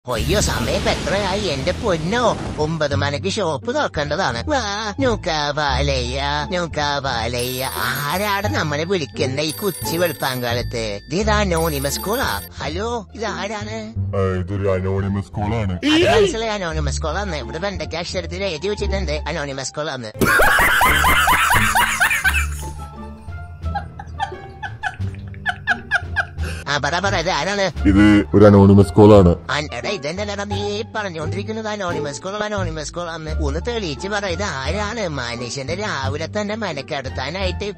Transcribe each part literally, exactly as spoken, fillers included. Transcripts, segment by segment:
അയ്യോ സമയം എത്രയായി എന്റെ പൊന്നോ ഒമ്പത് മണിക്ക് ഷോപ്പ് തുറക്കേണ്ടതാണ്. വാ നൂക്കാവാലയ്യ നൂക്കാവാലയ്യ. ആരാണ് നമ്മളെ വിളിക്കുന്ന ഈ കൊച്ചി വെളുപ്പാങ്കാലത്ത്? ഇത് അനോണിമസ് കോളാ. ഹലോ ഇത് ആരാണ്? ഇതൊരു അനോണിമസ് കോളാണ്. അത് മനസ്സിലായി അനോണിമസ് കോളാന്ന്. ഇവിടെ വെണ്ടയ്ക്ക അക്ഷരത്തിൽ എഴുതി വെച്ചിട്ടുണ്ട് അനോണിമസ് കോളാന്ന്. ആ പറ പറ ഇത് ആരാണ്? ഇത് ഒരു അനോണിമസ് കോളാണ്. എടാ ഇതെന്താ നീ പറഞ്ഞോണ്ടിരിക്കുന്നത്? അനോണിമസ് കോൾ അനോണിമസ് കോളാന്ന്. ഒന്ന് തെളിയിച്ച് പറ ഇത് ആരാണ്? മനുഷ്യന്റെ രാവിലെ തന്നെ മെനക്കെടുത്താനായിട്ട്.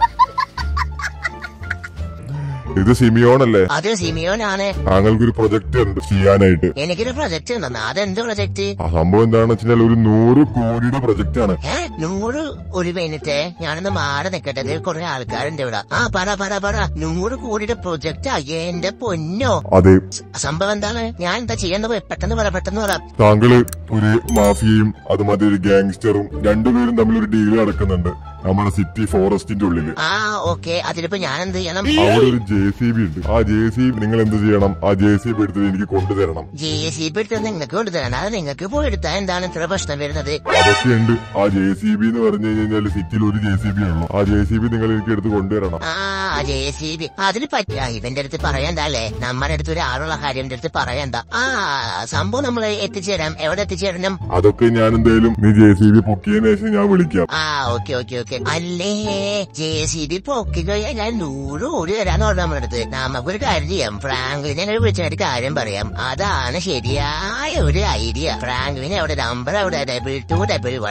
ഇത് സിമിയോൺ അല്ലേ? അത് സിമിയോനാണ്. താങ്കൾക്കൊരു പ്രൊജക്ട് ഉണ്ട് ചെയ്യാനായിട്ട്. എനിക്കൊരു പ്രൊജക്ട് ഉണ്ടെന്ന്. അതെന്ത് പ്രൊജക്ട്? ആ സംഭവം എന്താണെന്ന് വെച്ചാൽ ഒരു നൂറ് കോടിയുടെ പ്രൊജക്ട് ആണ്. ഏ നൂറ്? ഒരു മിനിറ്റ് ഞാനൊന്ന് മാറി നിക്കട്ടെ, കുറെ ആൾക്കാരുണ്ട് ഇവിടെ. ആ പറ പറ പറ. നൂറ് കോടിയുടെ പ്രൊജക്റ്റാ? എന്റെ പൊന്നോ. അതെ. സംഭവം എന്താണ്? ഞാൻ എന്താ ചെയ്യേണ്ടത്? പെട്ടെന്ന് പറ പെട്ടെന്ന് പറ. താങ്കള് ഒരു മാഫിയയും അതുമാതിരി ഒരു ഗാങ്സ്റ്ററും രണ്ടുപേരും തമ്മിൽ ഒരു ഡീല് നടക്കുന്നുണ്ട് നമ്മുടെ സിറ്റി ഫോറസ്റ്റിന്റെ ഉള്ളില്. ആ ഓക്കെ. അതിലിപ്പോ ഞാൻ എന്ത് ചെയ്യണം? അവിടെ ഒരു ജെ സി ബി ഉണ്ട്. ആ ജെ സി ബി നിങ്ങൾ എന്ത് ചെയ്യണം? ആ ജെ സി ബി എടുത്തത് എനിക്ക് കൊണ്ടുതരണം. ജെ സി ബി എടുത്തത് നിങ്ങൾക്ക് കൊണ്ടുതരണം? അത് നിങ്ങൾക്ക് പോയി എടുത്താൽ എന്താണ് ഇത്ര പ്രശ്നം വരുന്നത്? അതൊക്കെ ഉണ്ട്. ആ ജെ സി ബി എന്ന് പറഞ്ഞു കഴിഞ്ഞാൽ സിറ്റിയിൽ ഒരു ജെ സി ബി ഉള്ളു. ആ ജെ സി ബി നിങ്ങൾ എനിക്ക് എടുത്ത് കൊണ്ടുവരണം. ആ ജെ സി ബി അതിന് പറ്റില്ല. ഇവന്റെ അടുത്ത് പറയണ്ടല്ലേ? നമ്മുടെ അടുത്ത് ഒരു ആളുള്ള കാര്യം എന്റെ അടുത്ത് പറയണ്ട. ആ സംഭവം നമ്മൾ എത്തിച്ചേരാം. എവിടെ എത്തിച്ചേരണം? അതൊക്കെ ഞാൻ എന്തായാലും നീ ജെ സി ബി പൊക്കിയതിനു ശേഷം ഞാൻ വിളിക്കാം. ആ ഓക്കെ ഓക്കെ ഓക്കെ. അല്ലേ ജെ സി ബി പൊക്കി കഴിഞ്ഞാൽ ഞാൻ നൂറ് കോടി തരാന്ന് പറഞ്ഞു നമ്മുടെ അടുത്ത്. നമുക്കൊരു കാര്യം ചെയ്യാം. ഫ്രാങ്ക്ലിനെ വിളിച്ചിട്ട് കാര്യം പറയാം. അതാണ് ശരിയായ ഒരു ഐഡിയ. ഫ്രാങ്ക്ലിന് എവിടെ? നമ്പർ എവിടെ? Double two double one.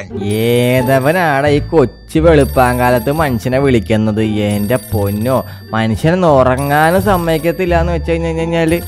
ഏതവനാണ് ഈ കൊച്ചു വെളുപ്പാങ്കാലത്ത് മനുഷ്യനെ വിളിക്കുന്നത്? എന്റെ പൊന്നോ, മനുഷ്യനൊന്നും ഉറങ്ങാനും സമ്മതിക്കത്തില്ല എന്ന് വെച്ച് കഴിഞ്ഞു കഴിഞ്ഞാല്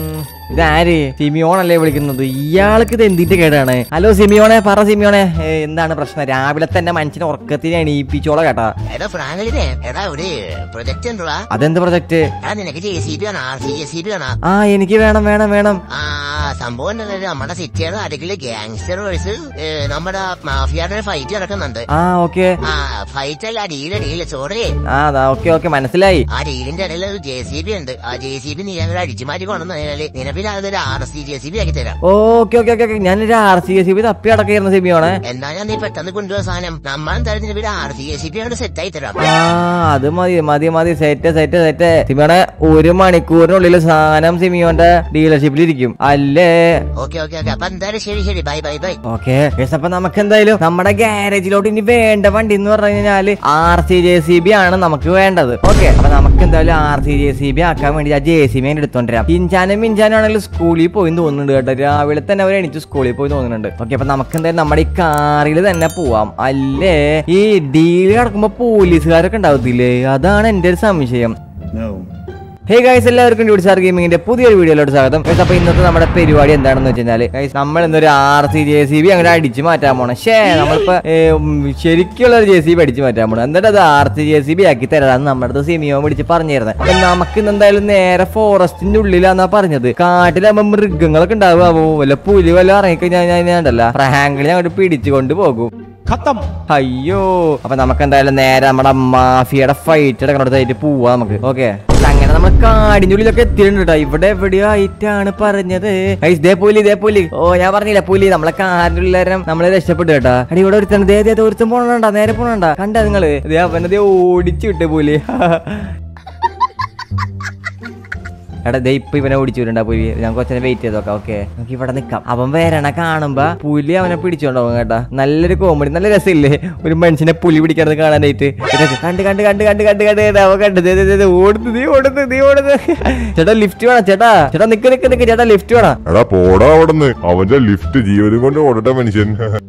ഇതാര്? സിമിയോണല്ലേ വിളിക്കുന്നത്? ഇയാൾക്ക് ഇത് എന്തിന്റെ കേടാണ്? ഹലോ സിമിയോണെ, പറ സിമിയോണെ, എന്താണ് പ്രശ്നം? രാവിലെ തന്നെ മനുഷ്യനെ ഉറക്കത്തിന് എണീപ്പിച്ചോളാം കേട്ടാ. എടാ ഫ്രാങ്ക്ലിനെ, എടാ ഒരു പ്രൊജക്ട് ഉണ്ടോ? അതെന്ത് പ്രൊജക്ട്? നിനക്ക് ജെ സി ബി ആണോ? R C J C B ആണോ? ആ എനിക്ക് വേണം വേണം വേണം. ആ സംഭവം നമ്മുടെ സിറ്റിയുടെ അടിക്കല് ഗ്യാങ്സ്റ്റർ വേഴ്സ് നമ്മുടെ മാഫിയയുടെ ഫൈറ്റ് നടക്കുന്നുണ്ട്. ആ ഓക്കെ. ആ ഫൈറ്റ് അല്ല, ഡീല് ഡീല് സോറി. ആ ഓക്കെ ഓക്കെ മനസ്സിലായി. ആ ഡീലിന്റെ ഇടയിൽ ഒരു ജെ സി ബി ഉണ്ട്. ആ ജെ സി ബി നീ ഞങ്ങൾ അടിച്ചു മാറ്റി കൊണ്ടുവന്നു കഴിഞ്ഞാല് നിലവിൽ അതൊരു R S C J C B ആക്കി തരാം. Okay okay okay. ഞാനൊരു R C J C B തപ്പി അടക്കായിരുന്നു സിമിയോണെ. എന്നാ ഞാൻ നീ പെട്ടെന്ന് കൊണ്ടുപോയ സാധനം നമ്മളെന്തായാലും നിലവിൽ R C J C B അങ്ങോട്ട് സെറ്റ് ആയി തരാം. ആ അത് മതി മതി മതി. Set set set. സിമിയോണെ ഒരു മണിക്കൂറിനുള്ളിൽ സാധനം സിമിയോന്റെ ഡീലർഷിപ്പിൽ ഇരിക്കും അല്ലേ? Okay okay okay. അപ്പൊ എന്തായാലും ശരി ശരി. Bye bye bye. ഓക്കെ. അപ്പൊ നമുക്ക് എന്തായാലും നമ്മുടെ ഗാരേജിലോട്ട് ഇനി വേണ്ട വണ്ടി എന്ന് പറഞ്ഞു കഴിഞ്ഞാല് R C J C B ആണ് നമുക്ക് വേണ്ടത്. ഓക്കെ. അപ്പൊ നമുക്ക് എന്തായാലും R C J C B ആക്കാൻ വേണ്ടി ആ ജെ സി ബി എടുത്തോണ്ടിരാം. ഇഞ്ചാനും മിഞ്ചാനും ആണെങ്കിലും സ്കൂളിൽ പോയി തോന്നുന്നുണ്ട് കേട്ടോ. രാവിലെ തന്നെ അവർ എണീറ്റ് സ്കൂളിൽ പോയി തോന്നുന്നുണ്ട്. ഓക്കെ. അപ്പൊ നമുക്ക് എന്തായാലും നമ്മുടെ ഈ കാറിൽ തന്നെ പോവാം അല്ലേ? ഈ ഡീല് കിടക്കുമ്പോ പോലീസുകാരൊക്കെ ഉണ്ടാവത്തില്ലേ? അതാണ് എന്റെ ഒരു സംശയം. ഹേ ഗൈസ്, എല്ലാവർക്കും ഡ്യൂട്ടി സ്റ്റാർ ഗെയിമിങ്ങിന്റെ പുതിയൊരു വീഡിയോയിലോട്ട് സ്വാഗതം. അപ്പൊ ഇന്നത്തെ നമ്മുടെ പരിപാടി എന്താണെന്ന് വെച്ച് കഴിഞ്ഞാല് ഗൈസ്, നമ്മൾ ഇന്നൊരു R C J C B അങ്ങനെ അടിച്ചു മാറ്റാൻ പോണം. ഷേ നമ്മളിപ്പോ ശരിക്കുള്ള ഒരു ജെ സി ബി അടിച്ചു മാറ്റാൻ പോണം. എന്നിട്ട് അത് R C J C B ആക്കി തരാന്ന് നമ്മുടെ അടുത്ത് സിമിയോ പിടിച്ച് പറഞ്ഞിരുന്നത്. അപ്പൊ നമുക്ക് ഇന്ന് എന്തായാലും നേരെ ഫോറസ്റ്റിന്റെ ഉള്ളിലാന്നാ പറഞ്ഞത്. കാട്ടിലാകുമ്പോ മൃഗങ്ങളൊക്കെ ഉണ്ടാവുക. വല്ല പുലി വല്ല ഇറങ്ങിക്കഴിഞ്ഞാൽ ഫ്രാങ്കിളിനെ അങ്ങോട്ട് പിടിച്ചുകൊണ്ട് പോകും. അയ്യോ. അപ്പൊ നമുക്ക് എന്തായാലും നേരെ നമ്മുടെ മാഫിയയുടെ ഫൈറ്റ് എടുക്കണോടത്തായിട്ട് പോവാ നമുക്ക്. ഓക്കെ. അങ്ങനെ നമ്മൾ കാടിന്റെ ഉള്ളിലൊക്കെ എത്തിയിട്ടുണ്ട് കേട്ടോ. ഇവിടെ എവിടെയോ ആയിട്ടാണ് പറഞ്ഞത്. ഇതേ പുലി ഇതേ പുലി. ഓ ഞാൻ പറഞ്ഞില്ല പുലി നമ്മളെ കാടിന്റെ ഉള്ളിലും നമ്മളെ രക്ഷപ്പെട്ടു കേട്ടാ. അടി ഇവിടെ ഒരുത്തൻ ദേ ദേ ഒരുത്തൻ പോണണ്ട, നേരെ പോണണ്ട. കണ്ടാ നിങ്ങള്? ദേ അവനതേ ഓടിച്ചു വിട്ടു പുലി. എടാ ദേ ഇപ്പൊ ഇവനെ ഓടിച്ചുവിടണ്ട പുലി. ഞാൻ കുറച്ചു വെയിറ്റ് ചെയ്ത് നോക്കാം. ഓക്കെ നമുക്ക് ഇവിടെ നിക്കാം. അവൻ വരണ കാണുമ്പോ പുലി അവനെ പിടിച്ചോണ്ടാവും കേട്ടാ. നല്ലൊരു കോമഡി, നല്ല രസമില്ലേ ഒരു മനുഷ്യനെ പുലി പിടിക്കണത് കാണാനായിട്ട്? കണ്ട് കണ്ട് കണ്ട് കണ്ട് കണ്ട് കണ്ട് അവൻ കണ്ടത് ഓടുന്നു നീ ഓടുന്നു നീ ഓടുന്നു. ചേട്ടാ ലിഫ്റ്റ് വേണം ചേട്ടാ. ചേട്ടാ നിക്ക് നിക്ക് നിക്ക് ചേട്ടാ ലിഫ്റ്റ് വേണം. എടാ പോടാ അവിടുന്ന്. അവന്റെ ലിഫ്റ്റ് ജീവനും കൊണ്ട് ഓടട്ടെ മനുഷ്യൻ.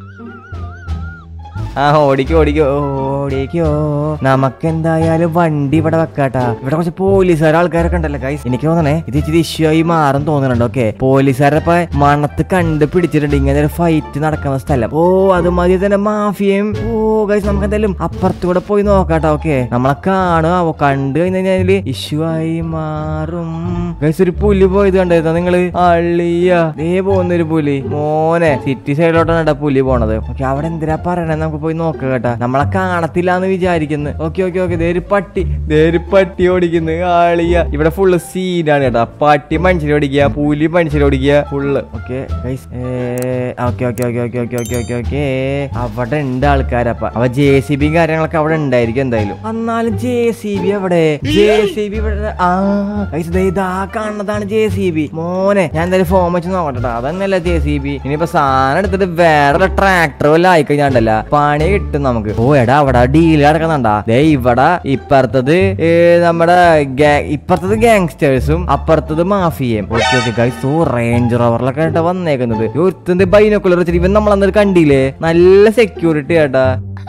ആ ഓടിക്കോ ഓടിക്കോ ഓടിക്കോ. നമുക്ക് എന്തായാലും വണ്ടി ഇവിടെ വെക്കാട്ടാ. ഇവിടെ കുറച്ച് പോലീസുകാർ ആൾക്കാരൊക്കെ ഉണ്ടല്ലോ ഗൈസ്. എനിക്ക് തോന്നണേ ഇത് ഇച്ചിരി ഇഷ്യൂ ആയി മാറും തോന്നുന്നുണ്ട്. ഓക്കെ. പോലീസുകാരപ്പ മണത്ത് കണ്ട് പിടിച്ചിട്ടുണ്ട് ഇങ്ങനെ ഒരു ഫൈറ്റ് നടക്കുന്ന സ്ഥലം. ഓ അത് മതി തന്നെ മാഫിയയും. ഓ ഗൈസ് നമുക്ക് എന്തായാലും അപ്പുറത്തൂടെ പോയി നോക്കാട്ടോ. ഓക്കെ. നമ്മളെ കാണുക കണ്ടു കഴിഞ്ഞാല് ഇഷ്യൂ ആയി മാറും ഗൈസ്. ഒരു പുലി പോയത് കണ്ടായിരുന്നോ നിങ്ങള്? അള്ളിയ ദേ പോകുന്നൊരു പുലി. മോനെ സിറ്റി സൈഡിലോട്ടാണ് പുലി പോണത്. ഓക്കെ. അവിടെ എന്തിനാ പറയണേ നമുക്ക് പോയി നോക്കുക കേട്ടാ. നമ്മളെ കാണത്തില്ല എന്ന് വിചാരിക്കുന്നു. ഓക്കെ ഓക്കെ ഓക്കെ ദേര് പട്ടി ദേര് പട്ടി ഓടിക്കുന്നു ആളിയ. ഇവിടെ ഫുള്ള് സീനാണ് കേട്ടാ. പട്ടി മനുഷ്യരെ ഓടിക്കുക, പുലി മനുഷ്യരെ ഓടിക്കുക full. Okay okay okay okay okay okay okay okay okay അവിടെ ഉണ്ട് ആൾക്കാരപ്പ. അവ ജെ സി ബിയും കാര്യങ്ങളൊക്കെ അവിടെ ഉണ്ടായിരിക്കും എന്തായാലും. എന്നാലും ജെ സി ബി അവിടെ ജെ സി ബി ഇവിടെ ആ ഇതാ കാണുന്നതാണ് ജെ സി ബി. മോനെ ഞാൻ എന്തായാലും ഫോം വെച്ച് നോക്കട്ടെ. അതന്നെയല്ല ജെ സി ബി. ഇനിയിപ്പോ സാധനം എടുത്തിട്ട് വേറെ ട്രാക്ടർ വല്ല ആയിക്കഴിഞ്ഞാണ്ടല്ല പണി കിട്ടും നമുക്ക്. ഓ എടാ അവിടെ ഡീല് കിടക്കുന്നുണ്ടാ. ദേ ഇവിടെ ഇപ്പുറത്തത് നമ്മുടെ ഇപ്പുറത്തത് ഗാങ്സ്റ്റേഴ്സും അപ്പുറത്തത് മാഫിയയും. ഓക്കെ ഓക്കെ ഗൈസ് ഓ റേഞ്ച് റോവറിലൊക്കെ ആയിട്ടാ വന്നേക്കുന്നത്. ഒരുത്തന്റെ ബൈനോക്കുലർ വെച്ചിട്ട് ഇവൻ നമ്മളന്നൊരു കണ്ടില്ലേ. നല്ല സെക്യൂരിറ്റി ആട്ടാ.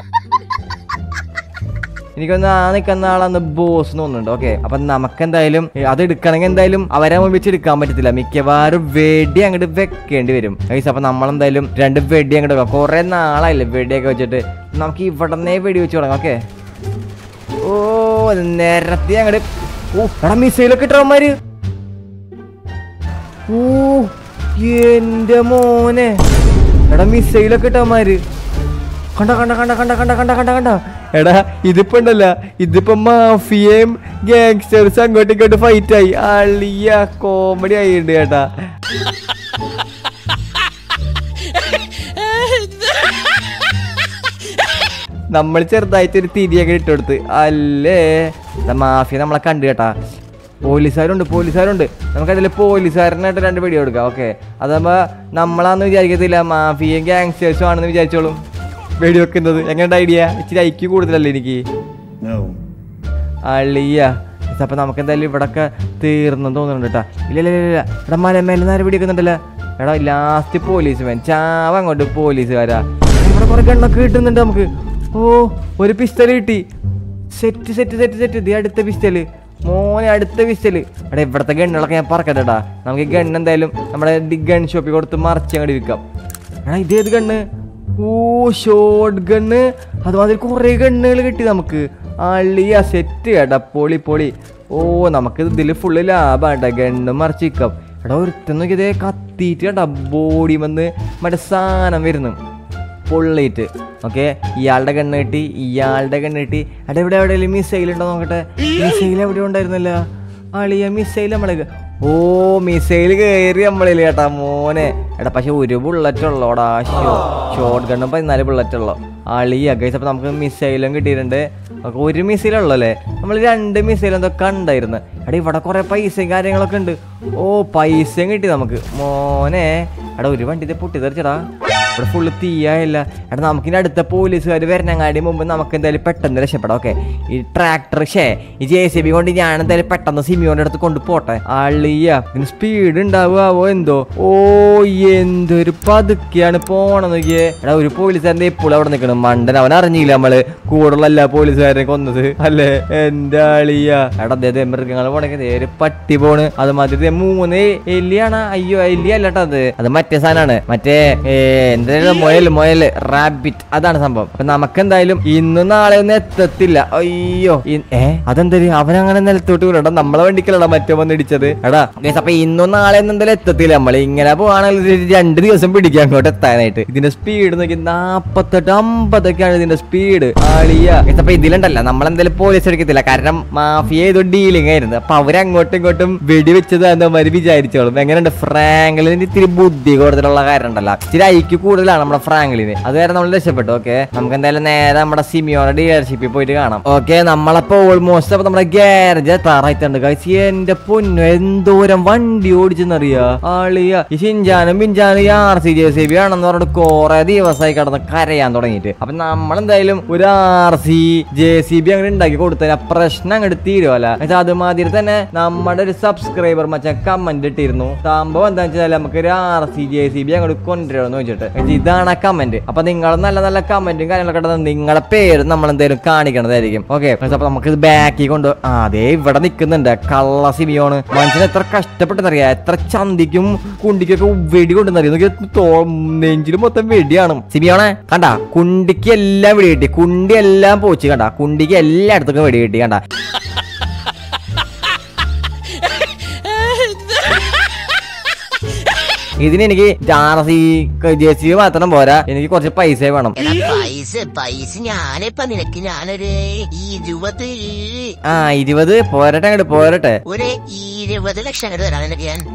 എനിക്കൊന്ന് ആ നിൽക്കുന്ന ആളന്ന് ബോസ് തോന്നുന്നുണ്ട്. ഓക്കെ അപ്പൊ നമുക്ക് എന്തായാലും അത് എടുക്കണമെങ്കിൽ എന്തായാലും അവരെ വെച്ച് എടുക്കാൻ പറ്റത്തില്ല. മിക്കവാറും വെടി അങ്ങോട്ട് വെക്കേണ്ടി വരും ഗൈസ്. അപ്പൊ നമ്മളെന്തായാലും രണ്ട് വെടി അങ്ങോട്ട് വെക്കാം. കുറെ നാളായില്ലേ വെടിയൊക്കെ വെച്ചിട്ട്. നമുക്ക് ഇവിടന്നേ വെടി വെച്ച് തുടങ്ങാം. ഓക്കെ ഓ നേരത്തെ അങ്ങോട്ട് ഓ എടാ മിസൈലൊക്കെ ഇട്ടവന്മാര്. ഓ എന്റെ മോനെ എടാ മിസൈലൊക്കെ ഇട്ടവന്മാര്. കണ്ട കണ്ട കണ്ട കണ്ട കണ്ട കണ്ട കണ്ട കണ്ട എടാ ഇതിപ്പോ ഉണ്ടല്ല ഇതിപ്പോ മാഫിയയും ഗാങ്സ്റ്റേഴ്സ് അങ്ങോട്ടും ഇങ്ങോട്ട് ഫൈറ്റ് ആയി. അളിയ കോമഡി ആയിട്ടുണ്ട് കേട്ടാ. നമ്മൾ ചെറുതായിട്ട് ഒരു തിരിയൊക്കെ ഇട്ടുകൊടുത്ത് അല്ലേ. മാഫിയ നമ്മളെ കണ്ടു കേട്ടാ. പോലീസുകാരുണ്ട് പോലീസുകാരുണ്ട് നമുക്കതിൽ പോലീസുകാരനായിട്ട് രണ്ട് വെടി കൊടുക്കാം. ഓക്കെ അതാകുമ്പോ നമ്മളാന്ന് വിചാരിക്കത്തില്ല മാഫിയയും ഗാങ്സ്റ്റേഴ്സും ആണെന്ന് വിചാരിച്ചോളും വെടി വെക്കുന്നത്. എങ്ങനെയുണ്ട് ഐഡിയ? ഇച്ചിരി ഐക്യു കൂടുതലല്ലേ എനിക്ക് അളിയ. അപ്പൊ നമുക്ക് എന്തായാലും ഇവിടൊക്കെ തീർന്നെന്ന് തോന്നുന്നുണ്ട് കേട്ടാ. ഇല്ല ഇല്ല ഇല്ല ഇവിടെ മലമേലെ നേരെ വെടി വെക്കുന്നുണ്ടല്ലോ. എടാ ലാസ്റ്റ് പോലീസ് വേൻ ചാവ അങ്ങോട്ട് പോലീസുകാരാ. ഇവിടെ കുറെ ഗണ്ണൊക്കെ കിട്ടുന്നുണ്ട് നമുക്ക്. ഓ ഒരു പിസ്റ്റല് കിട്ടി. സെറ്റ് സെറ്റ് സെറ്റ് സെറ്റ് ഇത് അടുത്ത പിസ്റ്റല് മോനെ അടുത്ത പിസ്റ്റല്. എടാ ഇവിടത്തെ ഗണ്ണുകളൊക്കെ ഞാൻ പറക്കട്ടെടാ. നമുക്ക് ഈ ഗണ്ണ് എന്തായാലും നമ്മുടെ ഗൺ ഷോപ്പിൽ കൊടുത്ത് മറിച്ച് അങ്ങോട്ട് വിൽക്കാം. എടാ ഇതേത് ഗണ്ണ്? ഓ ഷോട്ട് ഗണ്ണ്. അതുമാതിരി കുറെ ഗണ്ണുകൾ കിട്ടി നമുക്ക്. അള്ളിയ സെറ്റ് കേട്ടാ പൊളി പൊളി. ഓ നമുക്ക് ഇതിൽ ഫുള്ള് ലാഭമാണ് കേട്ടാ. ഗണ്ണ് മറിച്ച് വിൽക്കാം. എടാ ഒരുത്തൻ നോക്കിയതേ കത്തിയിട്ട് കേട്ടാ ബോഡി വന്ന് മറ്റേ സാധനം വരുന്നു പൊള്ളിയിട്ട്. ഓക്കെ ഇയാളുടെ കണ്ണ് കിട്ടി ഇയാളുടെ കണ്ണ് കിട്ടി. എടാ ഇവിടെ എവിടെയെങ്കിലും മിസൈൽ ഉണ്ടോ നോക്കട്ടെ. മിസൈൽ എവിടെ ഉണ്ടായിരുന്നല്ല അളിയ മിസൈൽ നമ്മളെ. ഓ മിസൈൽ കയറി നമ്മളിൽ കേട്ടാ മോനെ. എടാ പക്ഷെ ഒരു ബുള്ളറ്റ് ഉള്ളോടാ. ഷോട്ട് ഗണ്ണും പതിനാല് ബുള്ളറ്റ് ഉള്ളോ അളിയ ഗൈസ്. അപ്പൊ നമുക്ക് മിസൈലും കിട്ടിയിട്ടുണ്ട്. ഒരു മിസൈൽ ഉള്ളു അല്ലേ. നമ്മൾ രണ്ട് മിസൈൽ എന്തൊക്കെ ഉണ്ടായിരുന്നു. എടാ ഇവിടെ കുറെ പൈസയും കാര്യങ്ങളൊക്കെ ഉണ്ട്. ഓ പൈസയും കിട്ടി നമുക്ക് മോനെ. എടാ ഒരു വണ്ടി പൊട്ടി തെറിച്ചടാ. ഇവിടെ ഫുള്ള് തീയായില്ല. എടാ നമുക്കിനി അടുത്ത പോലീസുകാർ വരണങ്ങാടി മുമ്പ് നമുക്ക് എന്തായാലും പെട്ടെന്ന് രക്ഷപ്പെടാം. ഓക്കെ ഈ ട്രാക്ടർ ഷേ ഈ ജെ സി ബി കൊണ്ട് ഞാൻ എന്തായാലും പെട്ടെന്ന് സിമിയോന്റെ അടുത്ത് കൊണ്ട് പോട്ടെ. അളിയ ഇതിന് സ്പീഡ് ഉണ്ടാവുമോ എന്തോ. ഓ എന്തൊരു പതുക്കെയാണ് പോണെന്ന് നോക്കിയേ. എടാ ഒരു പോലീസുകാരൻ്റെ എപ്പോഴും അവിടെ നിൽക്കണം മണ്ടൻ. അവൻ അറിഞ്ഞില്ല നമ്മള് കൂടുള്ള എല്ലാ പോലീസുകാരെ കൊന്നത് അല്ലേ എന്റെ അളിയ. എടാ അതേ മൃഗങ്ങൾ പോണെങ്കിൽ ഒരു പട്ടി പോണ്. അത് മാതിരി മൂന്ന് എലിയാണ്. അയ്യോ എലി അല്ലട്ടോ അത് അത് മറ്റേ സാധനമാണ്. മറ്റേ എന്തായാലും മൊയൽ മൊയൽ റാബിറ്റ് അതാണ് സംഭവം. അപ്പൊ നമുക്ക് എന്തായാലും ഇന്നും നാളെ ഒന്നും എത്തത്തില്ല. അയ്യോ ഏ അതെന്തായാലും അവനങ്ങനെ നിലത്തോട്ട് വീണ നമ്മളെ വണ്ടിക്കല്ലടാ മറ്റോ വന്ന് ഇടിച്ചത്. എടാ അപ്പൊ ഇന്നും നാളെ ഒന്നും എന്തായാലും എത്തത്തില്ല. നമ്മൾ ഇങ്ങനെ പോവാണെങ്കിൽ രണ്ട് ദിവസം പിടിക്കാം അങ്ങോട്ട് എത്താനായിട്ട്. ഇതിന്റെ സ്പീഡ് നോക്കി നാപ്പത്തെട്ട് അമ്പതൊക്കെയാണ് ഇതിന്റെ സ്പീഡ് ആളിയ. അപ്പൊ ഇതിലുണ്ടല്ല നമ്മളെന്തായാലും പോലീസ് എടുക്കത്തില്ല. കാരണം മാഫിയ ഏതോ ഡീലിംഗ് ആയിരുന്നു. അപ്പൊ അവരങ്ങോട്ടും ഇങ്ങോട്ടും വെടിവെച്ചത് എന്താമാര് വിചാരിച്ചോളും. എങ്ങനെയുണ്ട് ഫ്രാങ്ക്ലിന് ഇത്തിരി ബുദ്ധി കൂടുതലുള്ള കാര്യം ഉണ്ടല്ലോ. ഇത്തിരി ഐക്യു കൂടുതലാണ് നമ്മുടെ ഫ്രാങ്ക്ലിന്. അത് കാരണം നമ്മൾ രക്ഷപ്പെട്ടു. ഓക്കെ നമുക്ക് എന്തായാലും നേരെ നമ്മുടെ സിമിയോടെ ഡീലർഷിപ്പിൽ പോയിട്ട് കാണാം. ഓക്കെ നമ്മളപ്പോ ഓൾമോസ്റ്റ് അപ്പൊ നമ്മുടെ ഗ്യാരേജ് എത്താറായിട്ടുണ്ട് ഗൈസ്. എന്റെ പൊന്നു എന്തോരം വണ്ടി ഓടിച്ചെന്നറിയാ ആളിയ. ഈ ഷിൻജാനും പിഞ്ചാനും ഈ R C J C B ആണെന്ന് പറഞ്ഞിട്ട് കുറെ ദിവസമായി കിടന്ന് കരയാൻ തുടങ്ങിയിട്ട്. അപ്പൊ നമ്മളെന്തായാലും ഒരു R C J C B അങ്ങനെ ഉണ്ടാക്കി കൊടുത്തതിന് പ്രശ്നം അങ്ങോട്ട് തീരുവല്ല. അതുമാതിരി തന്നെ നമ്മുടെ ഒരു സബ്സ്ക്രൈബർ മച്ചാൻ കമന്റ് ഇട്ടിരുന്നു. സംഭവം എന്താ വെച്ചാൽ നമുക്ക് ഒരു R C J C B അങ്ങോട്ട് കൊണ്ടുവരുമെന്ന് വെച്ചിട്ട്. ഇതാണ് ആ കമന്റ്. അപ്പൊ നിങ്ങൾ നല്ല നല്ല കമന്റും കാര്യങ്ങളൊക്കെ ഇടുന്നത് നിങ്ങളെ പേര് നമ്മൾ എന്തായാലും കാണിക്കണതായിരിക്കും. ഓക്കെ അപ്പൊ നമുക്ക് ഇത് ബാക്കി കൊണ്ട് അതേ ഇവിടെ നിൽക്കുന്നുണ്ട് കള്ള സിമിയോണ്. മനുഷ്യൻ എത്ര കഷ്ടപ്പെട്ടെന്നറിയാ. എത്ര ചന്തിക്കും കുണ്ടിക്കൊക്കെ വെടി കൊണ്ടെന്നറിയാം. നെഞ്ചിലും മൊത്തം വെടിയാണ് സിമിയോണെ. കണ്ട കുണ്ടിക്ക് എല്ലാം വെടി കിട്ടി. കുണ്ടി എല്ലാം പോച്ച് കണ്ട. കുണ്ടിക്ക് എല്ലായിടത്തും വെടി കിട്ടി കണ്ട. ഇതിന് എനിക്ക് R C J C B മാത്രം പോരാ, എനിക്ക് കുറച്ച് പൈസ വേണം. പൈസ പൈസ ഞാനിപ്പ നിനക്ക് ഞാനൊരു ഇരുപത് ആ ഇരുപത് പോരട്ടെ, അങ്ങോട്ട് പോരട്ടെ. ഒരു ഇരുപത് ലക്ഷം അങ്ങോട്ട് തരാം നിനക്ക് ഞാൻ.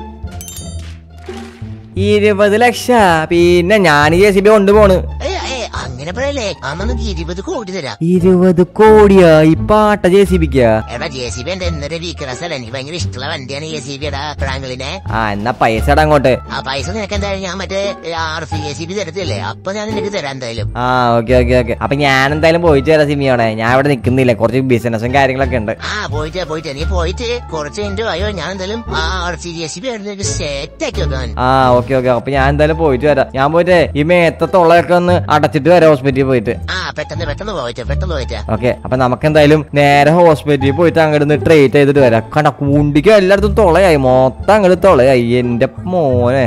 ഇരുപത് ലക്ഷ പിന്നെ ഞാൻ ജെ സി ബി കൊണ്ടുപോണ്. അങ്ങനെ പറയല്ലേ, അമ്മ ഇരുപത് കോടി തരാം. ഇരുപത് കോടിയാ ഈ പാട്ട ജെ സി ബിക്കാ? എടാ ജെ സി ബി എന്റെ എന്നൊരു വീക്ക്നെസ് എനിക്ക് ഭയങ്കര ഇഷ്ടമുള്ള വണ്ടിയാണ് ജെ സി ബി. എടാ ഫ്രാങ്ക്ലിനെ, ആ എന്നാ പൈസ ഇടാ അങ്ങോട്ട്. ആ പൈസ നിനക്ക് എന്തായാലും ഞാൻ മറ്റേ R C J C B തരത്തില്ലേ, അപ്പൊ ഞാൻ നിനക്ക് തരാം എന്തായാലും. ആ ഓക്കെ ഓക്കെ ഓക്കെ. അപ്പൊ ഞാൻ എന്തായാലും പോയിട്ട് തരാം സിമിയോടെ, ഞാൻ ഇവിടെ നിക്കുന്നില്ല, കുറച്ച് ബിസിനസ്സും കാര്യങ്ങളൊക്കെ ഉണ്ട്. ആ പോയിട്ട് പോയിട്ട് നീ പോയിട്ട് കുറച്ച് എന്റെ അയ്യോ ഞാൻ എന്തായാലും ആ R C J C B set ആക്കി വെക്കാൻ. ആ ഓക്കെ ഓക്കെ. അപ്പൊ ഞാൻ എന്തായാലും പോയിട്ട് വരാം. ഞാൻ പോയിട്ട് ഈ മേത്ത തൊള്ളയൊക്കെ ഒന്ന് അടച്ചിട്ട് വരാം ഹോസ്പിറ്റലിൽ പോയിട്ട്. ആ പെട്ടെന്ന് പെട്ടെന്ന് പോയിട്ട് പെട്ടെന്ന് പോയിട്ട്. ഓക്കെ. അപ്പൊ നമുക്ക് എന്തായാലും നേരെ ഹോസ്പിറ്റലിൽ പോയിട്ട് അങ്ങോട്ട് ട്രീറ്റ് ചെയ്തിട്ട് വരാം. കണ്ട കുണ്ടിക്ക് എല്ലായിടത്തും തൊളയായി, മൊത്തം അങ്ങോട്ട് തൊളയായി. എന്റെ മോനെ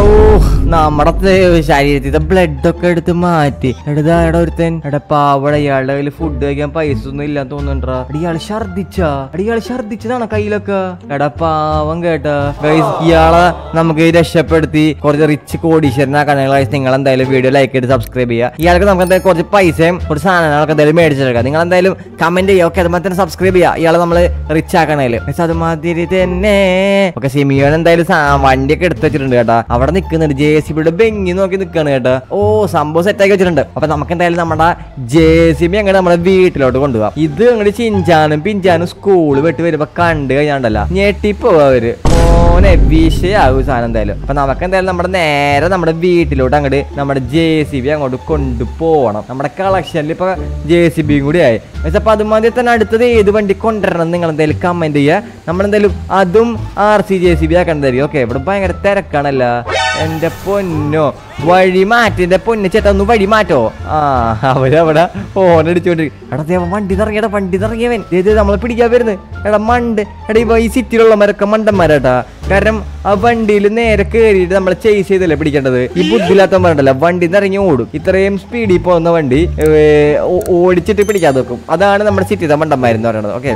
നമ്മുടെ ശരീരത്തിലെ ബ്ലഡ് ഒക്കെ എടുത്ത് മാറ്റി. എടാ എടാ ഒരുത്തൻ എടാ പാവട, ഇയാളുടെ കയ്യിൽ ഫുഡ് കഴിക്കാൻ പൈസ ഒന്നും ഇല്ലാന്ന് തോന്നുന്നുണ്ടാ. ഇയാള് ഛർദിച്ചാ? ഇയാള് ഛർദിച്ചതാണ് കയ്യിലൊക്കെ. എടാ പാവം കേട്ടാ. ഇയാളെ നമുക്ക് രക്ഷപ്പെടുത്തി കുറച്ച് റിച്ച് കോടീശ്വരനാക്കാൻ നിങ്ങൾ എന്തായാലും വീഡിയോ ലൈക്ക് ചെയ്ത് സബ്സ്ക്രൈബ് ചെയ്യുക. ഇയാൾക്ക് നമുക്ക് എന്തായാലും കുറച്ച് പൈസയും കുറച്ച് സാധനങ്ങളൊക്കെ എന്തായാലും മേടിച്ചെടുക്കാം. നിങ്ങൾ എന്തായാലും കമന്റ് ചെയ്യുക. ഓക്കെ, അതുമാതിരി തന്നെ സബ്സ്ക്രൈബ് ചെയ്യുക. ഇയാളെ നമ്മള് റിച്ച് ആക്കണേല് അതുമാതിരി തന്നെ. ഓക്കെ, സിമിയോൻ എന്തായാലും വണ്ടിയൊക്കെ എടുത്ത് വെച്ചിട്ടുണ്ട് കേട്ടാ. അവിടെ നിൽക്കുന്നുണ്ട് ജെ സി ബിയുടെ ബെങ്ങി നോക്കി നിൽക്കാണ് കേട്ടോ. ഓ സംഭവം സെറ്റ് ആക്കി വെച്ചിട്ടുണ്ട്. അപ്പൊ നമുക്ക് എന്തായാലും നമ്മുടെ ജെ സി ബി അങ്ങനെ നമ്മുടെ വീട്ടിലോട്ട് കൊണ്ടുപോകാം. ഇത് അങ്ങോട്ട് ചിഞ്ചാനും പിഞ്ചാനും സ്കൂള് വിട്ട് വരുമ്പോ കണ്ടു കഴിഞ്ഞാണ്ടല്ലോ ഞെട്ടിപ്പോവാ അവര്. മോനെ വിഷയാകും സാധനം എന്തായാലും. അപ്പൊ നമുക്ക് എന്തായാലും നമ്മുടെ നേരെ നമ്മുടെ വീട്ടിലോട്ട് അങ്ങോട്ട് നമ്മുടെ ജെ സി ബി അങ്ങോട്ട് കൊണ്ടുപോകണം. നമ്മുടെ കളക്ഷനിൽ ഇപ്പൊ ജെ സി ബിയും കൂടി ആയി. അപ്പൊ അതുമാതിരി തന്നെ അടുത്തത് ഏത് വണ്ടി കൊണ്ടുവരണം നിങ്ങൾ എന്തായാലും കമന്റ് ചെയ്യുക. നമ്മളെന്തായാലും അതും R C J C B ആക്കണ്ടായിരിക്കും. ഓക്കെ, ഇവിടെ ഭയങ്കര തിരക്കാണല്ല എന്റെ പൊന്നോ. വഴി മാറ്റിന്റെ പൊന്നു ചേട്ടാ, ഒന്ന് വഴി മാറ്റോ. ആ അവരവിടെ ഫോണടിച്ചോണ്ടിരിക്കും. എടാ ദേവ വണ്ടി നിറങ്ങിയടാ, വണ്ടി നിറങ്ങിയവൻ നമ്മളെ പിടിക്കാൻ വരുന്നത്. എടാ മണ്ട് എടാ ഇപ്പൊ ഈ സിറ്റിയിലുള്ളവരൊക്കെ മണ്ടന്മാരാട്ടാ. കാരണം ആ വണ്ടിയിൽ നേരെ കയറിയിട്ട് നമ്മളെ ചേസ് ചെയ്തല്ലേ പിടിക്കേണ്ടത്. ഈ ബുദ്ധിയില്ലാത്തവന്മാരുണ്ടല്ലോ വണ്ടി നിറങ്ങി ഓടും. ഇത്രയും സ്പീഡിൽ പോകുന്ന വണ്ടി ഓടിച്ചിട്ട് പിടിക്കാതെ വെക്കും. അതാണ് നമ്മുടെ സിറ്റിയിലെ മണ്ടന്മാരെന്ന് പറയുന്നത്. ഓക്കെ,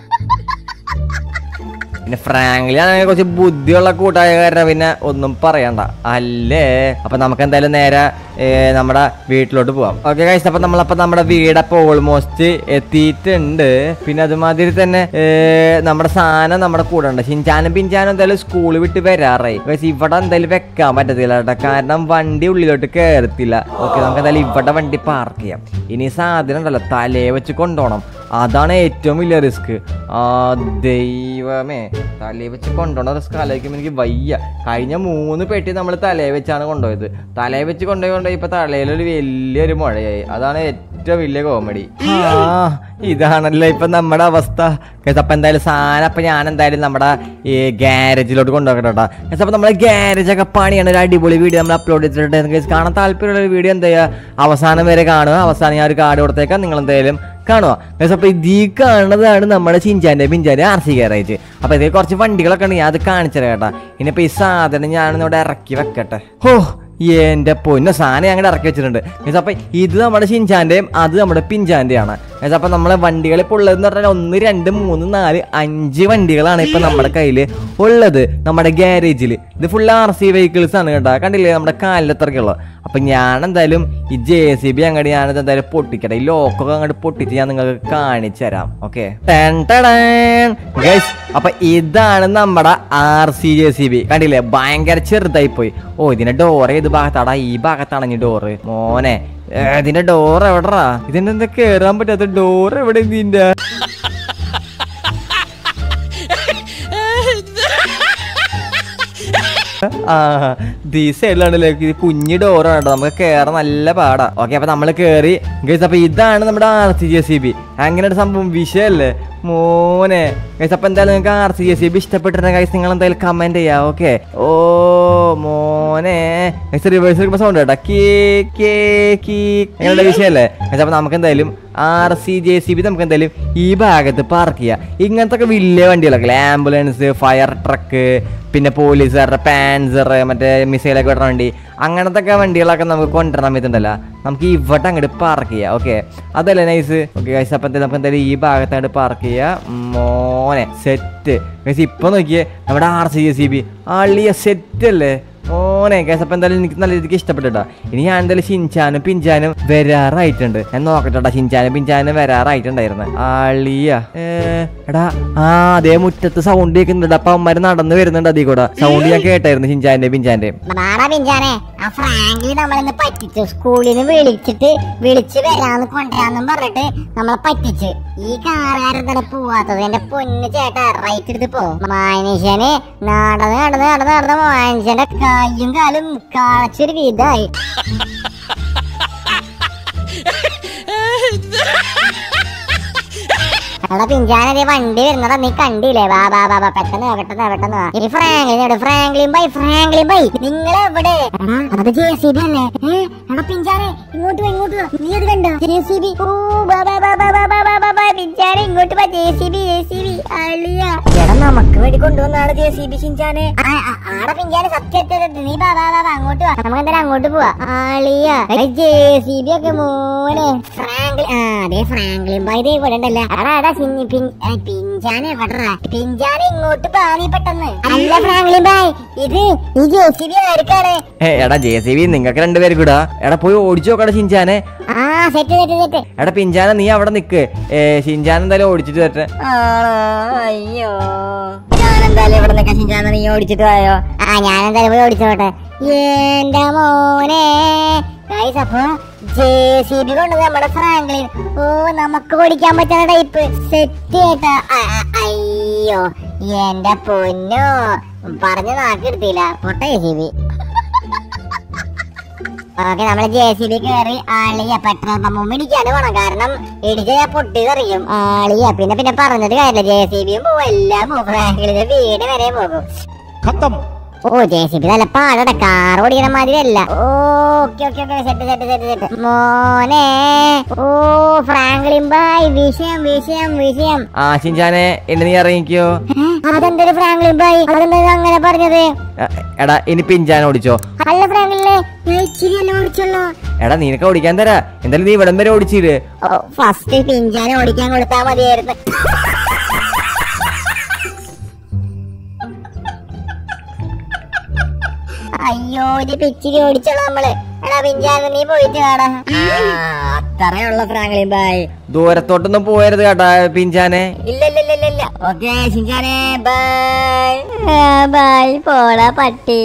പിന്നെ ഫ്രാങ്ക്ലിനാണെങ്കിൽ കുറച്ച് ബുദ്ധിയുള്ള കൂട്ടായ കാരണം പിന്നെ ഒന്നും പറയണ്ട അല്ലേ. അപ്പൊ നമുക്ക് എന്തായാലും നേരെ നമ്മുടെ വീട്ടിലോട്ട് പോവാം. ഓക്കെ ഗൈസ്, അപ്പൊ നമ്മളപ്പോ നമ്മുടെ വീടപ്പൊ ഓൾമോസ്റ്റ് എത്തിയിട്ടുണ്ട്. പിന്നെ അതുമാതിരി തന്നെ നമ്മുടെ സാധനം നമ്മുടെ കൂടെ ഉണ്ട്. ഷിൻചാനും പിഞ്ചാനും എന്തായാലും സ്കൂൾ വിട്ട് വരാറായി. ഗൈസ് ഇവിടെ എന്തായാലും വെക്കാൻ പറ്റത്തില്ല കേട്ടോ, കാരണം വണ്ടി ഉള്ളിലോട്ട് കയറത്തില്ല. ഓക്കെ, നമുക്ക് എന്തായാലും ഇവിടെ വണ്ടി പാർക്ക് ചെയ്യാം. ഇനി സാധനം ഉണ്ടല്ലോ തലയെ വെച്ച് കൊണ്ടുപോകണം, അതാണ് ഏറ്റവും വലിയ റിസ്ക്. ആ ദൈവമേ, തലയെ വെച്ച് കൊണ്ടുപോകണ റിസ്ക് ആലോചിക്കുമ്പോൾ എനിക്ക് വയ്യ. കഴിഞ്ഞ മൂന്ന് പെട്ടി നമ്മൾ തലയെ വെച്ചാണ് കൊണ്ടുപോയത്. തലയെ വെച്ച് കൊണ്ടുപോയി കൊണ്ടുപോയി ഇപ്പൊ തലയിലൊരു വലിയൊരു മഴയായി. അതാണ് ഏറ്റവും വലിയ കോമഡി. ആ ഇതാണല്ലോ ഇപ്പൊ നമ്മുടെ അവസ്ഥ. അപ്പൊ എന്തായാലും സാധനം അപ്പൊ ഞാൻ എന്തായാലും നമ്മുടെ ഈ ഗ്യാരേജിലോട്ട് കൊണ്ടുപോകട്ടോ. അപ്പൊ നമ്മുടെ ഗ്യാരേജ് ഒക്കെ പണിയാണ്. ഒരു അടിപൊളി വീഡിയോ നമ്മൾ അപ്ലോഡ് ചെയ്തിട്ടുണ്ട്. കാണാൻ താല്പര്യമുള്ള ഒരു വീഡിയോ എന്താ ചെയ്യുക, അവസാനം വരെ കാണുക. അവസാനം ഞാൻ ഒരു കാർഡ് കൊടുത്തേക്കാം, നിങ്ങൾ എന്തായാലും കാണുക. അപ്പൊ ഇതീ കാണുന്നതാണ് നമ്മുടെ ചിഞ്ചാന്റെ പിഞ്ചാന്റെ ആർ സി ഗാരേജ്. അപ്പൊ ഇതിൽ കുറച്ച് വണ്ടികളൊക്കെ ഉണ്ട്, ഞാൻ അത് കാണിച്ചത് കേട്ടാ. ഇനിയിപ്പോ ഈ സാധനം ഞാനിവിടെ ഇറക്കി വെക്കട്ടെ. ഹോ എന്റെ പൊന്നു സാധനം ഞങ്ങൾ ഇറക്കി വെച്ചിട്ടുണ്ട്. അപ്പൊ ഇത് നമ്മുടെ ഷിൻചാന്റെയും അത് നമ്മുടെ പിഞ്ചാന്റെയാണ്. അപ്പൊ നമ്മളെ വണ്ടികൾ ഇപ്പൊ ഉള്ളതെന്ന് പറഞ്ഞാൽ ഒന്ന് രണ്ട് മൂന്ന് നാല് അഞ്ച് വണ്ടികളാണ് ഇപ്പൊ നമ്മുടെ കയ്യില് ഉള്ളത് നമ്മുടെ ഗ്യാരേജിൽ. ഇത് ഫുൾ ആർ സി വെഹിക്കിൾസ് ആണ് കേട്ടോ. കണ്ടില്ലേ നമ്മുടെ കാലിലത്രക്കുള്ള. അപ്പൊ ഞാൻ എന്തായാലും ഈ ജെ സി ബി അങ്ങോട്ട് ഞാനത് എന്തായാലും പൊട്ടിക്കട്ടെ. ഈ ലോക്കൊക്കെ അങ്ങോട്ട് പൊട്ടിച്ച് ഞാൻ നിങ്ങൾക്ക് കാണിച്ചു തരാം. ഓക്കെ, അപ്പൊ ഇതാണ് നമ്മുടെ R C J C B. കണ്ടില്ലേ ഭയങ്കര ചെറുതായി പോയി. ഓ ഇതിന്റെ ഡോറ് ഏത് ഭാഗത്താടാ? ഈ ഭാഗത്താണ് ഈ ഡോറ്. മോനെ ഇതിന്റെ ഡോർ എവിടെടാ? ഇതിന്റെ എന്താ കേറാൻ പറ്റാത്ത ഡോർ എവിടെ? ഇതിന്റെ ആ ദീ സൈഡിലാണല്ലേ കുഞ്ഞു ഡോറാണ് കേട്ടോ, നമുക്ക് കേറാൻ നല്ല പാടാ. ഓക്കെ, അപ്പൊ നമ്മള് കേറി ഗൈസ്. അപ്പൊ ഇതാണ് നമ്മുടെ R C J C B. അങ്ങനെ സംഭവം വിഷയല്ലേ മോനെ ഗൈസ്. അപ്പൊ എന്തായാലും നിങ്ങൾക്ക് R C J C B ഇഷ്ടപ്പെട്ടിട്ടുണ്ടെങ്കിൽ ഗൈസ് നിങ്ങൾ എന്തായാലും കമന്റ് ചെയ്യാം. ഓക്കെ, ഓ മോനെ ഗൈസ് റിവേഴ്സ് സൗണ്ട് കേട്ടാ, കേ കേ കീ അങ്ങനെയുള്ള വിഷയല്ലേ ഗൈസ്. അപ്പൊ നമുക്ക് എന്തായാലും R C J C B നമുക്ക് എന്തായാലും ഈ ഭാഗത്ത് പാർക്ക് ചെയ്യാം. ഇങ്ങനത്തെ ഒക്കെ വലിയ വണ്ടികളൊക്കെ ആംബുലൻസ്, ഫയർ ട്രക്ക്, പിന്നെ പോലീസുകാരുടെ പാൻസർ, മറ്റേ മിസൈലൊക്കെ വിടുന്ന വണ്ടി, അങ്ങനത്തെ ഒക്കെ വണ്ടികളൊക്കെ നമുക്ക് കൊണ്ടുവരണം. ഇതുണ്ടല്ലോ നമുക്ക് ഇവിടെ അങ്ങോട്ട് പാർക്ക് ചെയ്യാം. ഓക്കെ, അതല്ലേ നൈസ്. ഓക്കെ ഗൈസ്, അപ്പം നമുക്ക് എന്തായാലും ഈ ഭാഗത്തായിട്ട് പാർക്ക് ചെയ്യാം. മോനെ സെറ്റ് ഗൈസ്. ഇപ്പൊ നോക്കിയേ നമ്മുടെ R C J C B ആളിയ സെറ്റ് അല്ലേ. ഓനെ കേസപ്പ എന്തായാലും എനിക്ക് നല്ല രീതിക്ക് ഇഷ്ടപ്പെട്ടിട്ടാ. ഇനി ഞാൻ എന്തായാലും ഷിൻചാനും പിഞ്ചാനും വരാറായിട്ടുണ്ട്. ഞാൻ നോക്കട്ടെടാ, ഷിൻചാനും പിഞ്ചാനും വരാറായിട്ടുണ്ടായിരുന്നു. ആളിയ എടാ ആ അതേ മുറ്റത്ത് സൗണ്ട് കേൾക്കുന്നുണ്ട്. അപ്പൊ അവന്മാര് നടന്നു വരുന്നുണ്ട്. അതീ കൂടെ സൗണ്ട് ഞാൻ കേട്ടായിരുന്നു ഷിൻചാന്റെ പിഞ്ചാന്റെ. നമ്മളെന്ന് പറ്റിച്ചു, സ്കൂളിൽ നിന്ന് വിളിച്ചിട്ട് വിളിച്ച് വരാന്ന് കൊണ്ടുവരാന്നും പറഞ്ഞിട്ട് നമ്മളെ പറ്റിച്ച്. ഈ കാറുകാരൻ തന്നെ പോവാത്തത്. എന്റെ പൊന്ന് ചേട്ടാ റൈറ്റ് എടുത്ത് പോ. മനുഷ്യന് നടന്ന് നടന്ന് നടന്ന് നടന്ന് മനുഷ്യന്റെ കയ്യും കാലും കാച്ചൊരു വിധായി. എടാ പിഞ്ചാനേ വണ്ടി വരുന്നതാ, നീ കണ്ടില്ലേ? വാ വാ വാ പെട്ടെന്ന് പെട്ടെന്ന് പെട്ടെന്ന്. ഇനി Franklin Franklin bye Franklin bye നിങ്ങൾ എവിടെ? അത് ജെ സി ബി അല്ലേ? എടാ പിഞ്ചാനെ ഇങ്ങോട്ട് ഇങ്ങോട്ട് നീ അത് കണ്ടോ? J C B. പിഞ്ചാനെ ഇങ്ങോട്ട് വാ. J C B J C B അളിയ. എടാ നമുക്ക് വേണ്ടി കൊണ്ടുവന്നാണ് ജെ സി ബി ഷിൻചാനെ. ആടെ പിഞ്ചാനെ സത്യം നീ വാ വാ വാ അങ്ങോട്ട് വാ. നമുക്ക് എന്തായാലും അങ്ങോട്ട് പോവാ ആളിയ. ജെ സി ബി ഒക്കെ മോനെ ഫ്രാങ്ക്ലിൻ. ആ അതെ ഫ്രാങ്ക്ലിൻ ബൈ ദേ ഇവിടെ ഉണ്ടല്ലേ. എടാ എടാ പിഞ്ചാനെ എവിടാ? പിഞ്ചാനെ ഇങ്ങോട്ട് പാനി പെട്ടെന്ന്. അല്ല ഫ്രാങ്ക്ലിൻ ബൈ ഇത് ഈ ജെ സി ബി ആർക്കാണ്? എടാ ജെ സി ബി നിങ്ങൾക്ക് രണ്ടുപേരും കൂടാ. എടാ പോയി ഓടിച്ചു നോക്കടാ ഷിൻചാനെ. ആ സെറ്റ് സെറ്റ് സെറ്റ്. എടാ പിഞ്ചാനെ നീ അവിടെ നിക്ക്. ഷിൻചാൻ എന്തായാലും ഓടിച്ചിട്ട് വരട്ടെ. അയ്യോ ഞാനെന്തായാലും ഇവിടെ നിൽക്കാം. ഷിൻചാനെ നീ ഓടിച്ചിട്ട് പോയോ? ആ ഞാനെന്തായാലും പോയി ഓടിച്ചോട്ടെ. എന്റെ മോനെ അപ്പൊ ജെ സി ബി കൊണ്ട് നമ്മുടെ ഫ്രാങ്ക്ലിൻ. ഓ നമുക്ക് ഓടിക്കാൻ പറ്റുന്ന ടൈപ്പ് സെറ്റ് കേട്ടാ. അയ്യോ എന്റെ പൊന്നോ പറഞ്ഞ നാക്കെടുത്തില്ല പൊട്ട ജെ സി ബി. ഓക്കെ നമ്മള് ജെ സി ബി കയറി. ആളിയ പെട്രോൾ പമ്പും ഇടിക്കാണ്ട് വേണം, കാരണം ഇടിച്ച് ഞാൻ പൊട്ടി തെറിയും ആളിയ. പിന്നെ പിന്നെ പറഞ്ഞത് കാര്യമില്ല, ജെ സി ബിയും പോകും എല്ലാം പോകും. ഫ്രാങ്ക്ലിന്റെ വീട് വരെ പോകും. ഓ ജെ സി ബി നല്ല പാടട, കാർ ഓടിക്കണ മാതിരി അല്ല. Okay okay okay set set set set മോനെ. ഓ ഫ്രാങ്ക്ലിൻ ബൈ വിഷയം വിഷയം വിഷയം. ആ ഷിൻചാനെ എന്നെ നീ ഇറങ്ങിക്കോ. അതെന്തൊരു ഫ്രാങ്ക്ലിൻ ബൈ അതെന്താ അങ്ങനെ പറഞ്ഞത്? എടാ ഇനി പിഞ്ചാൻ ഓടിച്ചോ. അല്ല ഫ്രാങ്ക്ലിനെ ഞാൻ ഇച്ചിരി അല്ല ഓടിച്ചോളൂ. എടാ നിനക്ക് ഓടിക്കാൻ തരാ. എന്തായാലും നീ ഇവിടം വരെ ഓടിച്ചിട്ട് ഫസ്റ്റ് പിഞ്ചാനെ ഓടിക്കാൻ കൊടുത്താ മതിയായിരുന്നു. അയ്യോ ഇത് പിച്ചിരി ഓടിച്ചോളൂ നമ്മള്. എടാ പിഞ്ചാനെ നീ പോയിട്ട് കാണാ. അത്രയുള്ള ഫ്രാങ്ക്ലിൻ ബൈ. ദൂരത്തോട്ടൊന്നും പോയരുത് കേട്ടാ പിഞ്ചാനെ. ഇല്ല ഇല്ല ഇല്ല ഇല്ല. ഓക്കെ ഷിൻചാനെ ബൈ ബൈ. പോടാ പട്ടി.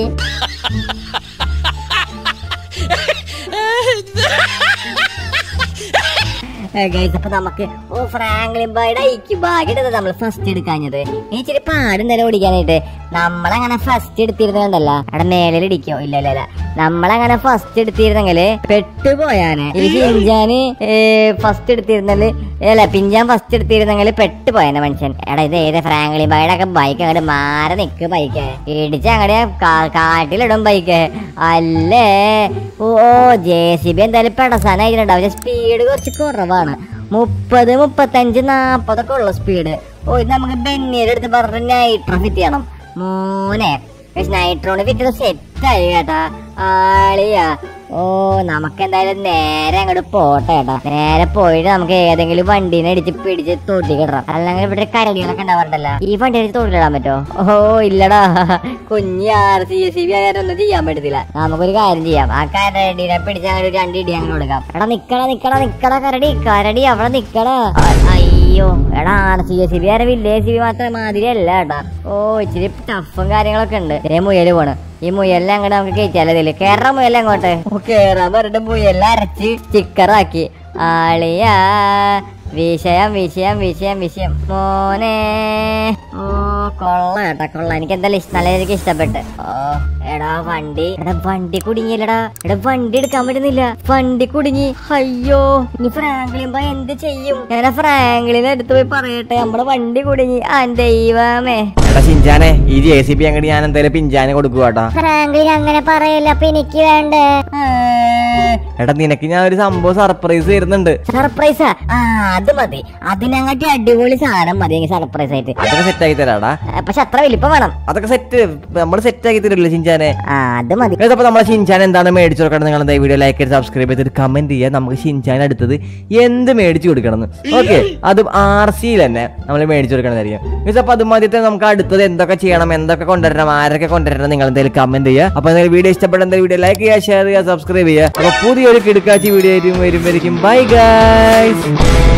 അപ്പൊ നമുക്ക് ഓ ഫ്രാങ്ക്ലിൻ ബൈയുടെ ഐക്യ ഭാഗ്യം നമ്മൾ ഫസ്റ്റ് എടുക്കാഞ്ഞത്. ഈ ഇച്ചിരി പാടുന്നേരം ഓടിക്കാനായിട്ട്. നമ്മളങ്ങനെ ഫസ്റ്റ് എടുത്തിരുന്നുണ്ടല്ല അവിടെ മേലിൽ ഇടിക്കോ? ഇല്ല ഇല്ല ഇല്ല. നമ്മളങ്ങനെ ഫസ്റ്റ് എടുത്തിരുന്നെങ്കില് പെട്ടുപോയാന്. പിഞ്ചാന് ഫസ്റ്റ് എടുത്തിരുന്നാല് അല്ല പിഞ്ചാൻ ഫസ്റ്റ് എടുത്തിരുന്നെങ്കില് പെട്ടുപോയാനെ മനുഷ്യൻ. എടാ ഇത് ഏത് ഫ്രാങ്ക്ലിൻ ബൈയുടെ ഒക്കെ ബൈക്ക് അങ്ങോട്ട് മാറി നിക്ക്. ബൈക്ക് ഇടിച്ച് അങ്ങടെ കാട്ടിലിടും ബൈക്ക് അല്ലേ. ഓ ജെ സി ബി എന്തായാലും പെടസാനായിട്ടുണ്ടാവും. പക്ഷെ സ്പീഡ് കുറച്ച് കുറവാണ്. മുപ്പത് മുപ്പത്തഞ്ച് നാപ്പതൊക്കെ ഉള്ള സ്പീഡ്. ഓ ഇത് നമുക്ക് ബെന്നിയുടെ അടുത്ത് പറഞ്ഞിട്ട് നൈട്രോ ഫിറ്റ് ചെയ്യണം മോനെ. നൈട്രോണ് ഫിറ്റ് സെറ്റായി കേട്ടാ ആളിയാ. ഓ നമുക്ക് എന്തായാലും നേരെ അങ്ങോട്ട് പോട്ടെ കേട്ടാ. നേരെ പോയിട്ട് നമുക്ക് ഏതെങ്കിലും വണ്ടീനെ അടിച്ച് പിടിച്ച് തൊട്ടിക്കിടാം. അല്ലെങ്കിൽ ഇവിടെ കരടികളൊക്കെ ഉണ്ടാവാറുണ്ടല്ലോ. ഈ വണ്ടി അടിച്ച് തൊട്ടിലിടാൻ പറ്റോ? ഓ ഇല്ലടാ കുഞ്ഞി ആർ സി സി ബി ആയാലൊന്നും ചെയ്യാൻ പറ്റത്തില്ല. നമുക്കൊരു കാര്യം ചെയ്യാം, ആ കരടിനെ പിടിച്ച് അങ്ങനെ ഒരു രണ്ട് ഇടി അങ്ങനെ കൊടുക്കാം. എടാ നിക്കടാ നിക്കടാ നിക്കടാ കരടി കരടി അവിടെ നിക്കടാ. അയ്യോ എടാ ആർ സി സി ബി ആരെ വില്ലേജ് സി ബി മാത്രം മാതിരി അല്ല കേട്ടാ. ഓ ഇച്ചിരി ടഫും കാര്യങ്ങളൊക്കെ ഉണ്ട്. ഇതേ മുയല് പോണ്. ഈ മുയലിനെ അങ്ങോട്ട് നമുക്ക് കയറ്റാലതില്. കേറാ മുയല അങ്ങോട്ട്. കേറാൻ പറഞ്ഞിട്ട് മുയലിനെ അരച്ച് ചിക്കറാക്കി ആളിയാ. വിഷയം വിഷയം വിഷയം വിഷയം മോനെ. ഓ കൊള്ള കേട്ടാ കൊള്ള. എനിക്ക് എന്തായാലും ഇഷ്ടം നല്ല എനിക്ക് ഇഷ്ടപ്പെട്ട്. ഓ എടാ വണ്ടി എടാ വണ്ടി കുടുങ്ങിയില്ലടാ. എടാ വണ്ടി എടുക്കാൻ പറ്റുന്നില്ല. വണ്ടി കുടുങ്ങി. അയ്യോ ഇനി ഫ്രാങ്ക്ലിൻ ബൈ എന്ത് ചെയ്യും? ഞാൻ ഫ്രാങ്ക്ലിനെ എടുത്തു പോയി പറയട്ടെ നമ്മുടെ വണ്ടി കുടുങ്ങി. ആ ദൈവമേ. എടാ ഷിൻചാനെ ഈ ജെ സി ബി അങ്ങോട്ട് ഞാൻ എന്തായാലും പിഞ്ചാനെ കൊടുക്കുക കേട്ടാ. ഫ്രാങ്ക്ലിൻ അങ്ങനെ പറയില്ല. അപ്പൊ എനിക്ക് വേണ്ടേ എടാ നിനക്ക് ഞാൻ ഒരു സംഭവം സർപ്രൈസ് തരുന്നുണ്ട്. സർപ്രൈസാ? ആ അത് മതി, അതിനങ്ങാട്ടി അടിപൊളി സാധനം മതി സർപ്രൈസ് ആയിട്ട്. അതൊക്കെ സെറ്റ് ആക്കി തരാടാ. പക്ഷെ അത്ര വലിപ്പം വേണം. അതൊക്കെ സെറ്റ് നമ്മൾ സെറ്റ് ആക്കി തരില്ലേ ഷിൻചാനെ? ആ അത് മതി. അപ്പൊ നമ്മളെ ഷിൻചാൻ എന്താണ് മേടിച്ചു കൊടുക്കണം നിങ്ങൾ എന്താ വീഡിയോ ലൈക്ക് ചെയ്ത് സബ്സ്ക്രൈബ് ചെയ്തിട്ട് കമന്റ് ചെയ്യുക. നമുക്ക് ഷിൻചാൻ അടുത്തത് എന്ത് മേടിച്ചു കൊടുക്കണം എന്ന്. ഓക്കെ, അതും ആർ സിയിൽ തന്നെ നമ്മൾ മേടിച്ചു കൊടുക്കണതായിരിക്കും. അപ്പൊ അത് മതി. നമുക്ക് അടുത്തത് എന്തൊക്കെ ചെയ്യണം, എന്തൊക്കെ കൊണ്ടുവരണം, ആരൊക്കെ കൊണ്ടുവരണം, നിങ്ങൾ എന്തായാലും കമന്റ് ചെയ്യുക. അപ്പൊ നിങ്ങൾ വീഡിയോ ഇഷ്ടപ്പെട്ട എന്തായാലും വീഡിയോ ലൈക്ക് ചെയ്യുക, ഷെയർ ചെയ്യുക, സബ്സ്ക്രൈബ് ചെയ്യുക. അപ്പൊ പുതിയൊരു കിടക്കാച്ചി വീഡിയോ ആയിട്ട് വരുമ്പോഴേക്കും ബൈ ഗൈസ്.